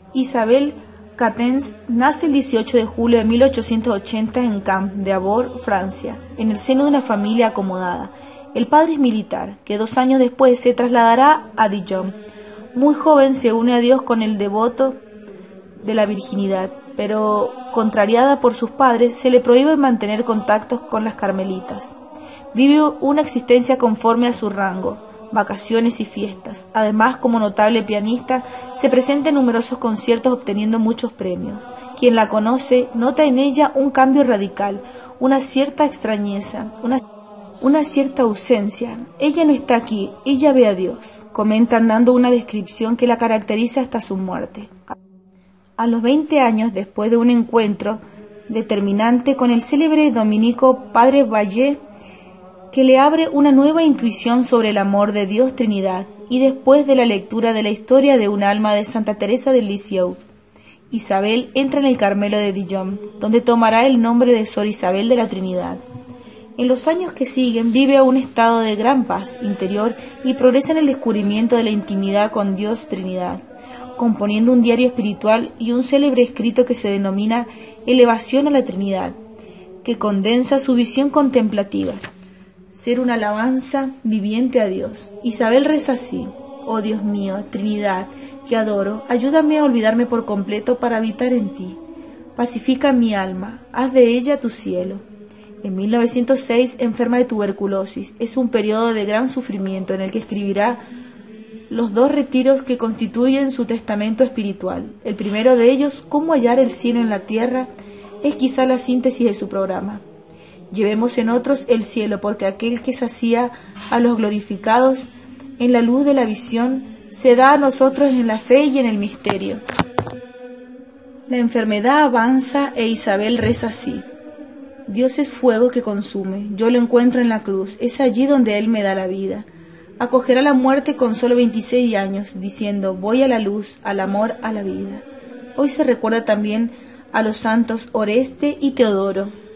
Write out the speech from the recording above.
Isabel Catens nace el 18 de julio de 1880 en Camp de Arbor, Francia, en el seno de una familia acomodada. El padre es militar, que 2 años después se trasladará a Dijon. Muy joven se une a Dios con el devoto de la virginidad, pero contrariada por sus padres, se le prohíbe mantener contactos con las carmelitas. Vive una existencia conforme a su rango, vacaciones y fiestas. Además, como notable pianista, se presenta en numerosos conciertos obteniendo muchos premios. Quien la conoce nota en ella un cambio radical, una cierta extrañeza, una cierta ausencia. Ella no está aquí, ella ve a Dios, comentan dando una descripción que la caracteriza hasta su muerte. A los 20 años, después de un encuentro determinante con el célebre dominico Padre Vallée, que le abre una nueva intuición sobre el amor de Dios Trinidad, y después de la lectura de la historia de un alma de Santa Teresa de Lisieux, Isabel entra en el Carmelo de Dijon, donde tomará el nombre de Sor Isabel de la Trinidad. En los años que siguen vive un estado de gran paz interior y progresa en el descubrimiento de la intimidad con Dios Trinidad, componiendo un diario espiritual y un célebre escrito que se denomina Elevación a la Trinidad, que condensa su visión contemplativa, ser una alabanza viviente a Dios. Isabel reza así: oh Dios mío, Trinidad, que adoro, ayúdame a olvidarme por completo para habitar en ti. Pacifica mi alma, haz de ella tu cielo. En 1906 enferma de tuberculosis. Es un periodo de gran sufrimiento en el que escribirá los 2 retiros que constituyen su testamento espiritual. El primero de ellos, Cómo hallar el cielo en la tierra, es quizá la síntesis de su programa. Llevemos en otros el cielo, porque aquel que sacía a los glorificados en la luz de la visión se da a nosotros en la fe y en el misterio. La enfermedad avanza e Isabel reza así: Dios es fuego que consume, yo lo encuentro en la cruz, es allí donde Él me da la vida. Acogerá la muerte con solo 26 años, diciendo: voy a la luz, al amor, a la vida. Hoy se recuerda también a los santos Oreste y Teodoro.